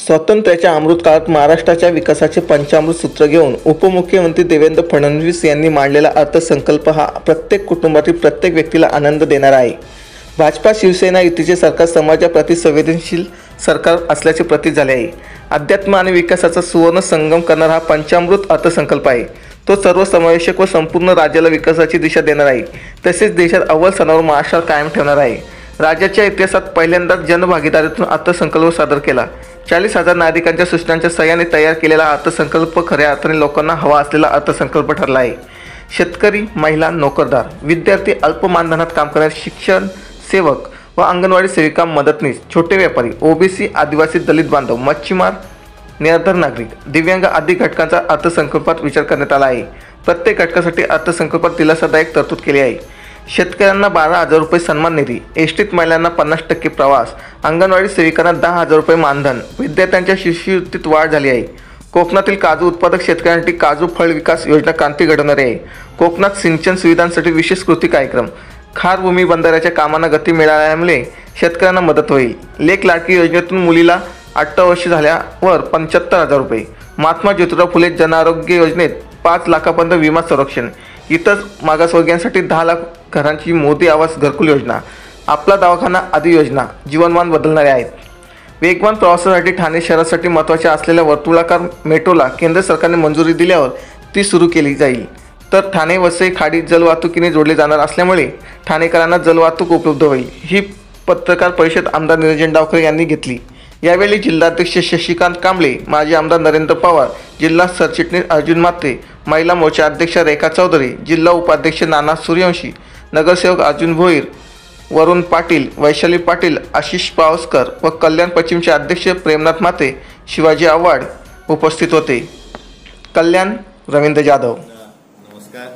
स्वातंत्र्याच्या अमृतकाळात महाराष्ट्राच्या विकासाचे पंचामृत सूत्र घेऊन उपमुख्यमंत्री देवेंद्र फडणवीस यांनी मांडलेला अर्थसंकल्प हा प्रत्येक कुटुंबातील प्रत्येक व्यक्तीला आनंद देणारा आहे। भाजपा शिवसेना युतीचे सरकार समाजाप्रती संवेदनशील सरकार असल्याचे प्रतीत झाले आहे। अध्यात्म आणि विकासाचा सुवर्ण संगम करणारा हा पंचामृत अर्थसंकल्प आहे। तो सर्वसमावेशक व संपूर्ण राज्याला विकासाची दिशा देणार आहे। तसेच देशात अव्वल स्थानावर महाराष्ट्र कायम ठेवणार आहे। राज्याच्या इतिहासात पहिल्यांदाच जनभागीदारीतून अर्थसंकल्प सादर केला। 40,000 नागरिकांच्या सूचनांच्या सहाय्याने तयार केलेला अर्थसंकल्प खऱ्या अर्थाने लोकांना हवा असलेला अर्थसंकल्प ठरला आहे। शेतकरी, महिला, नोकरदार, विद्यार्थी, अल्प मानधनात काम करणारे शिक्षण सेवक व अंगणवाडी सेविका, मदतनीस, छोटे व्यापारी, ओबीसी, आदिवासी, दलित बांधव, मच्छीमार, निर्धन नागरिक, दिव्यांग आदी घटकांचा अर्थसंकल्पात विचार करण्यात आला आहे। प्रत्येक घटकासाठी अर्थसंकल्पात दिलासादायक तरतूद केली आहे। शेतकऱ्यांना 12,000 रुपये सन्मान निधी, एसटीत महिलांना 50% प्रवास, अंगणवाडी सेविकांना 10,000 रुपये मानधन, विद्यार्थ्यांच्या शिष्यवृत्तीत वाढ झाली आहे। कोकणातील काजू उत्पादक शेतकऱ्यांसाठी काजू फळ विकास योजना क्रांती घडवणारी आहे। कोकणात सिंचन सुविधांसाठी विशेष कृती कार्यक्रम, खार भूमी बंधाऱ्याच्या कामांना गती मिळाल्यामुळे शेतकऱ्यांना मदत होईल। लेक लाडकी योजनेतून मुलीला 18 वर्षे झाल्यावर 75,000 रुपये, महात्मा ज्योतिराव फुले जन आरोग्य योजनेत 5 लाखापर्यंत विमा संरक्षण, इतर मागासवर्गीयांसाठी 10 लाख घरांची मोदी आवास घरकुल योजना, आपला दवाखाना आदी योजना जीवनमान बदलणाऱ्या आहेत। वेगवान प्रवासासाठी ठाणे शहरासाठी महत्त्वाच्या असलेल्या वर्तुळाकार मेट्रोला केंद्र सरकारने मंजुरी दिल्यावर ती सुरू केली जाईल। तर ठाणे वसई खाडी जलवाहतुकीने जोडले जाणार असल्यामुळे ठाणेकरांना जलवाहतूक उपलब्ध होईल। ही पत्रकार परिषद आमदार निरंजन डावखरे यांनी घेतली। यावेळी जिल्हाध्यक्ष शशिकांत कांबळे, माजी आमदार नरेंद्र पवार, जिल्हा सरचिटणीस अर्जुन म्हात्रे, महिला मोर्चा अध्यक्ष रेखा चौधरी, जिल्हा उपाध्यक्ष नाना सूर्यवंशी, नगरसेवक अर्जुन भोईर, वरुण पाटील, वैशाली पाटील, आशिष पावसकर व कल्याण पश्चिमचे अध्यक्ष प्रेमनाथ म्हात्रे, शिवाजी आव्हाड उपस्थित होते। कल्याण, रवींद्र जाधव। नमस्कार।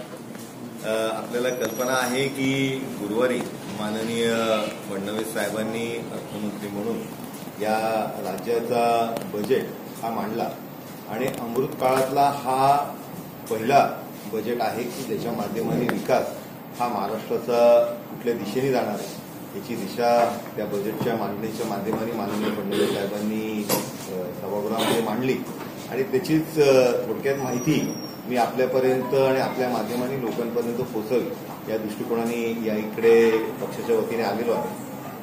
आपल्याला कल्पना आहे की गुरुवारी माननीय फडणवीस साहेबांनी अर्थमंत्री म्हणून या राज्याचा बजेट हा मांडला आणि अमृत काळातला हा पहिला बजेट आहे की ज्याच्या माध्यमाने विकास हा महाराष्ट्राचा कुठल्या दिशेने जाणार आहे याची दिशा त्या बजेटच्या मांडणीच्या माध्यमाने माननीय फडणवीस साहेबांनी सभागृहामध्ये मांडली आणि त्याचीच थोडक्यात माहिती मी आपल्यापर्यंत आणि आपल्या माध्यमाने लोकांपर्यंत पोहोचवी या दृष्टिकोनाने या इकडे पक्षाच्या वतीने आलेलो आहे।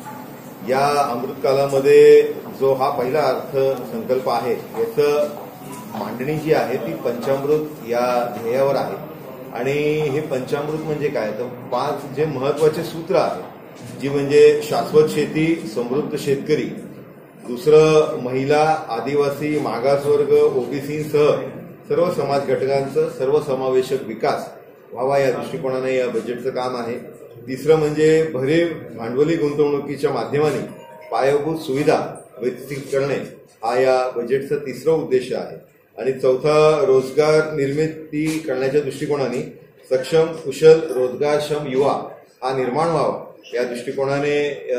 या अमृतकालामध्ये जो हा पहिला अर्थसंकल्प आहे याचं मांडणी जी आहे ती पंचामृत या ध्येयावर आहे। आणि हे पंचामृत म्हणजे काय तर 5 जे महत्वाचे सूत्र आहेत, जी म्हणजे शाश्वत शेती, समृद्ध शेतकरी, दुसरं महिला, आदिवासी, मागासवर्ग, ओबीसीसह सर्व समाज घटकांचं सर्वसमावेशक विकास व्हावा या दृष्टिकोनाने या बजेटचं काम आहे। तिसरं म्हणजे भरीव भांडवली गुंतवणुकीच्या माध्यमाने पायाभूत सुविधा विकसित करणे हा या बजेटचा तिसरा उद्देश आहे। आणि चौथा रोजगार निर्मिती करण्याच्या दृष्टिकोनाने सक्षम, कुशल, रोजगारक्षम युवा हा निर्माण व्हावा या दृष्टिकोनाने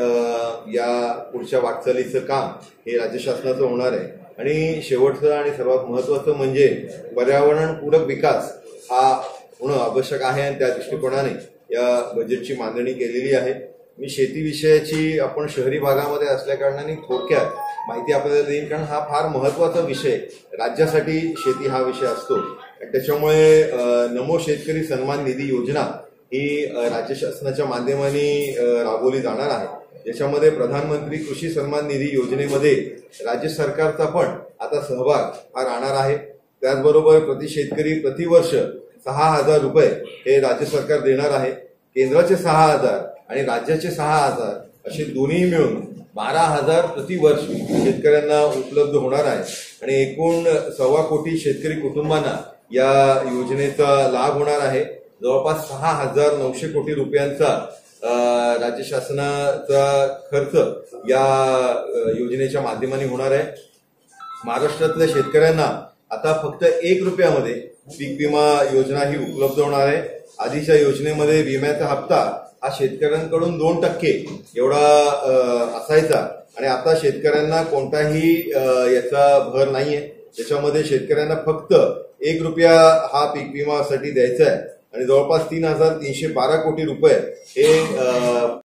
या पुढच्या वाटचालीचं काम हे राज्य शासनाचं होणार आहे। आणि शेवटचं आणि सर्वात महत्वाचं म्हणजे पर्यावरणपूरक विकास हा होणं आवश्यक आहे आणि त्या दृष्टिकोनाने या बजेटची मांडणी केलेली आहे। मी शेतीविषयाची आपण शहरी भागामध्ये असल्याकारणाने थोडक्यात माहिती आपल्याला देईन, कारण हा फार महत्वाचा विषय राज्यासाठी शेती हा विषय असतो। त्याच्यामुळे नमो शेतकरी सन्मान निधी योजना ही राज्य शासनाच्या माध्यमाने राबवली जाणार आहे। याच्यामध्ये प्रधानमंत्री कृषी सन्मान निधी योजनेमध्ये राज्य सरकारचा पण आता सहभाग हा राहणार आहे। त्याचबरोबर प्रति शेतकरी प्रतिवर्ष 6,000 रुपये हे राज्य सरकार देणार आहे। केंद्राचे 6,000 आणि राज्याचे 6,000 असे दोन्ही मिळून 12,000 प्रतिवर्ष शेतकऱ्यांना उपलब्ध होणार आहे आणि एकूण 1.25 कोटी शेतकरी कुटुंबांना या योजनेचा लाभ होणार आहे। जवळपास 6,900 कोटी रुपयांचा राज्य शासनाचा खर्च या योजनेच्या माध्यमाने होणार आहे। महाराष्ट्रातल्या शेतकऱ्यांना आता फक्त 1 रुपयामध्ये पीक विमा योजना ही उपलब्ध होणार आहे। आधीच्या योजनेमध्ये विम्याचा हप्ता हा शेतकऱ्यांकडून 2% एवढा असायचा आणि आता शेतकऱ्यांना कोणताही याचा भर नाहीये। त्याच्यामध्ये शेतकऱ्यांना फक्त 1 रुपया हा पीक विमासाठी द्यायचा आहे आणि जवळपास 3,312 कोटी रुपये हे